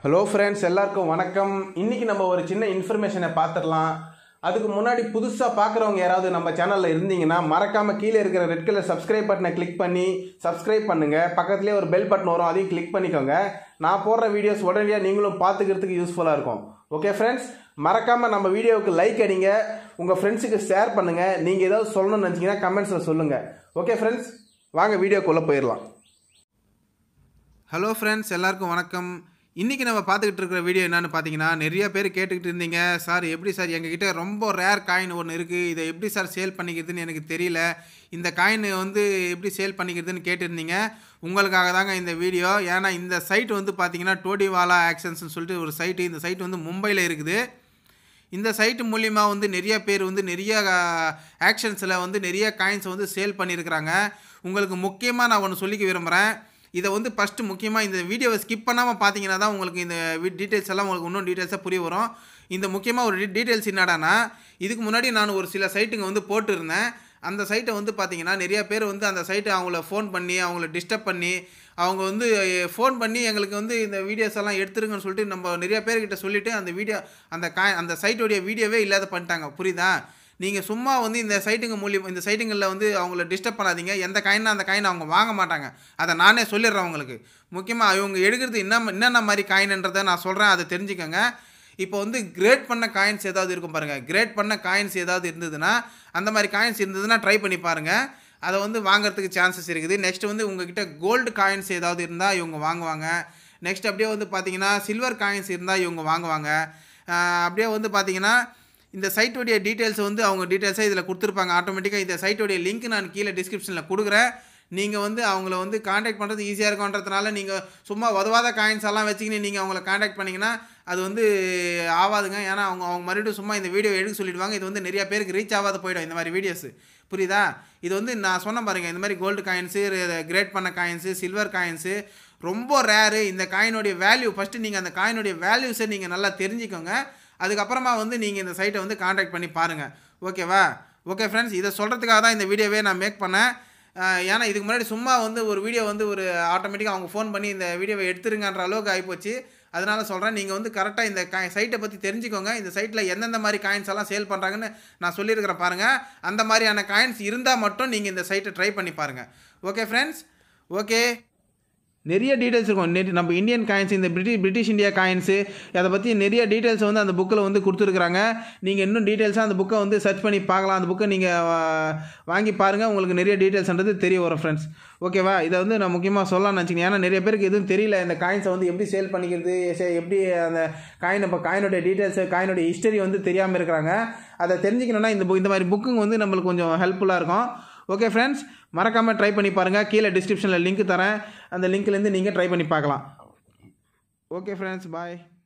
Hello friends, எல்லாருக்கும் வணக்கம். இன்றைக்கி நம்ம ஒரு சின்ன இன்ஃபர்மேஷனை பார்த்துடலாம். அதுக்கு முன்னாடி புதுசாக பார்க்குறவங்க யாராவது நம்ம சேனலில் இருந்தீங்கன்னா மறக்காமல் கீழே இருக்கிற ரெட் கலர் சப்ஸ்கிரைப் பட்டனை கிளிக் பண்ணி சப்ஸ்கிரைப் பண்ணுங்கள். பக்கத்துலேயே ஒரு பெல் பட்டன் வரும், அதையும் கிளிக் பண்ணிக்கோங்க. நான் போடுற வீடியோஸ் உடனடியாக நீங்களும் பார்த்துக்கிறதுக்கு யூஸ்ஃபுல்லாக இருக்கும். ஓகே ஃப்ரெண்ட்ஸ், மறக்காமல் நம்ம வீடியோவுக்கு லைக் அடிங்க, உங்கள் ஃப்ரெண்ட்ஸுக்கு ஷேர் பண்ணுங்கள். நீங்கள் ஏதாவது சொல்லணும்னு நினச்சிங்கன்னா கமெண்ட்ஸில் சொல்லுங்கள். ஓகே ஃப்ரெண்ட்ஸ், வாங்க வீடியோக்குள்ளே போயிடலாம். ஹலோ ஃப்ரெண்ட்ஸ், எல்லாருக்கும் வணக்கம். இன்றைக்கி நம்ம பார்த்துக்கிட்டு இருக்கிற வீடியோ என்னென்னு பார்த்தீங்கன்னா, நிறைய பேர் கேட்டுக்கிட்டு இருந்தீங்க, சார் எப்படி சார் எங்ககிட்ட ரொம்ப ரேர் காயின் ஒன்று இருக்குது, இதை எப்படி சார் சேல் பண்ணிக்கிறதுன்னு எனக்கு தெரியல, இந்த காயின் வந்து எப்படி சேல் பண்ணிக்கிறதுன்னு கேட்டிருந்தீங்க. உங்களுக்காக தாங்க இந்த வீடியோ. ஏன்னா இந்த சைட் வந்து பார்த்தீங்கன்னா டோடிவாலா ஆக்ஷன்ஸ்னு சொல்லிட்டு ஒரு சைட்டு. இந்த சைட் வந்து மும்பையில் இருக்குது. இந்த சைட்டு மூலிமா வந்து நிறைய பேர் வந்து நிறைய ஆக்ஷன்ஸில் வந்து நிறைய காயின்ஸை வந்து சேல் பண்ணியிருக்கிறாங்க. உங்களுக்கு முக்கியமாக நான் ஒன்று சொல்லிக்க விரும்புகிறேன். இதை வந்து ஃபஸ்ட்டு முக்கியமாக இந்த வீடியோவை ஸ்கிப் பண்ணாமல் பார்த்தீங்கன்னா தான் உங்களுக்கு இந்த டீட்டெயில்ஸ் எல்லாம் உங்களுக்கு இன்னும் டீட்டெயில்ஸாக புரிய வரும். இந்த முக்கியமாக ஒரு டீட்டெயில்ஸ் என்னடானா, இதுக்கு முன்னாடி நான் ஒரு சில சைட்டுங்க வந்து போட்டிருந்தேன். அந்த சைட்டை வந்து பார்த்தீங்கன்னா நிறைய பேர் வந்து அந்த சைட்டை அவங்கள ஃபோன் பண்ணி அவங்கள டிஸ்டர்ப் பண்ணி அவங்க வந்து ஃபோன் பண்ணி எங்களுக்கு வந்து இந்த வீடியோஸ் எல்லாம் எடுத்துருங்கன்னு சொல்லிட்டு நம்ம நிறைய பேர்கிட்ட சொல்லிவிட்டு அந்த வீடியோ அந்த சைட்டோடைய வீடியோவே இல்லாத பண்ணிட்டாங்க. புரியுதா? நீங்கள் சும்மா வந்து இந்த சைட்டுங்களில் வந்து அவங்கள டிஸ்டர்ப் பண்ணாதீங்க. எந்த காயின்னா அந்த காயின் அவங்க வாங்க மாட்டாங்க. அதை நானே சொல்லிடுறேன் உங்களுக்கு. முக்கியமாக இவங்க எடுக்கிறது என்னென்ன மாதிரி காயின்ன்றதை நான் சொல்கிறேன், அதை தெரிஞ்சுக்கோங்க. இப்போ வந்து கிரேட் பண்ண காயின்ஸ் ஏதாவது இருக்கும் பாருங்கள். கிரேட் பண்ண காயின்ஸ் ஏதாவது இருந்ததுன்னா, அந்த மாதிரி காயின்ஸ் இருந்ததுன்னா ட்ரை பண்ணி பாருங்கள். அதை வந்து வாங்குறதுக்கு சான்சஸ் இருக்குது. நெக்ஸ்ட் வந்து உங்ககிட்ட கோல்டு காயின்ஸ் ஏதாவது இருந்தால் இவங்க வாங்குவாங்க. நெக்ஸ்ட் அப்படியே வந்து பார்த்தீங்கன்னா சில்வர் காயின்ஸ் இருந்தால் இவங்க வாங்குவாங்க. அப்படியே வந்து பார்த்தீங்கன்னா இந்த சைட்டோடைய டீட்டெயில்ஸ் வந்து அவங்க டீட்டெயில்ஸாக இதில் கொடுத்துருப்பாங்க ஆட்டோமேட்டிக்காக. இந்த சைட்டோடைய லிங்க் நான் கீழே டிஸ்கிரிப்ஷனில் கொடுக்குறேன். நீங்கள் வந்து அவங்கள வந்து காண்டாக்ட் பண்ணுறது ஈஸியாக இருக்கும்ன்றதுனால நீங்கள் சும்மா உதவாத காயின்ஸ் எல்லாம் வச்சுக்கின்னு நீங்கள் அவங்கள காண்டாக்ட் பண்ணிங்கன்னா அது வந்து ஆகாதுங்க. ஏன்னா அவங்க மறுபடியும் சும்மா இந்த வீடியோ எடுக்க சொல்லிடுவாங்க. இது வந்து நிறைய பேருக்கு ரீச் ஆகாத போயிடும் இந்த மாதிரி வீடியோஸ். புரியுதா? இது வந்து நான் சொன்ன பாருங்கள், இந்த மாதிரி கோல்டு காயின்ஸு, கிரேட் பண்ண காயின்ஸு, சில்வர் காயின்ஸு ரொம்ப ரேரு. இந்த காயினுடைய வேல்யூ ஃபஸ்ட்டு நீங்கள் அந்த காயினுடைய வேல்யூஸை நீங்கள் நல்லா தெரிஞ்சுக்கோங்க. அதுக்கப்புறமா வந்து நீங்கள் இந்த சைட்டை வந்து காண்டாக்ட் பண்ணி பாருங்கள். ஓகேவா? ஓகே ஃப்ரெண்ட்ஸ், இதை சொல்கிறதுக்காக தான் இந்த வீடியோவே நான் மேக் பண்ணேன். ஏன்னா இதுக்கு முன்னாடி சும்மா வந்து ஒரு வீடியோ வந்து ஒரு ஆட்டோமேட்டிக்காக அவங்க ஃபோன் பண்ணி இந்த வீடியோவை எடுத்துருங்கன்ற அளவுக்கு ஆகிப்போச்சு. அதனால சொல்கிறேன், நீங்கள் வந்து கரெக்டாக இந்த சைட்டை பற்றி தெரிஞ்சுக்கோங்க. இந்த சைட்டில் எந்தெந்த மாதிரி காயின்ஸ் எல்லாம் சேல் பண்ணுறாங்கன்னு நான் சொல்லியிருக்கிறேன் பாருங்கள். அந்த மாதிரியான காயின்ஸ் இருந்தால் மட்டும் நீங்கள் இந்த சைட்டை ட்ரை பண்ணி பாருங்கள். Okay friends, okay. நிறைய டீட்டெயில்ஸ் இருக்கும். நம்ம இந்தியன் காயின்ஸ், இந்த பிரிட்டிஷ் இந்தியா காயின்ஸு, அதை பற்றி நிறைய டீட்டெயில்ஸ் வந்து அந்த புக்கில் வந்து கொடுத்துருக்குறாங்க. நீங்கள் இன்னும் டீட்டெயில்ஸாக அந்த புக்கை வந்து சர்ச் பண்ணி பார்க்கலாம். அந்த புக்கை நீங்கள் வாங்கி பாருங்கள், உங்களுக்கு நிறைய டீட்டெயில்ஸ்ன்றது தெரிய வரும் ஃப்ரெண்ட்ஸ். ஓகேவா? இதை வந்து நான் முக்கியமாக சொல்லலாம்னு நினச்சிங்க. ஏன்னா நிறைய பேருக்கு எதுவும் தெரியல, இந்த காயின்ஸை வந்து எப்படி சேல் பண்ணிக்கிறது, எப்படி அந்த காயினுடைய டீட்டெயில்ஸு, காயினுடைய ஹிஸ்டரி வந்து தெரியாமல் இருக்கிறாங்க. அதை தெரிஞ்சுக்கணுன்னா இந்த மாதிரி புக்குங்க வந்து நம்மளுக்கு கொஞ்சம் ஹெல்ப்ஃபுல்லாக இருக்கும். ஓகே ஃப்ரெண்ட்ஸ், மறக்காமல் ட்ரை பண்ணி பாருங்கள். கீழே டிஸ்கிரிப்ஷனில் லிங்க் தரேன், அந்த லிங்க்லேருந்து நீங்கள் ட்ரை பண்ணி பார்க்கலாம். ஓகே ஃப்ரெண்ட்ஸ், பாய்.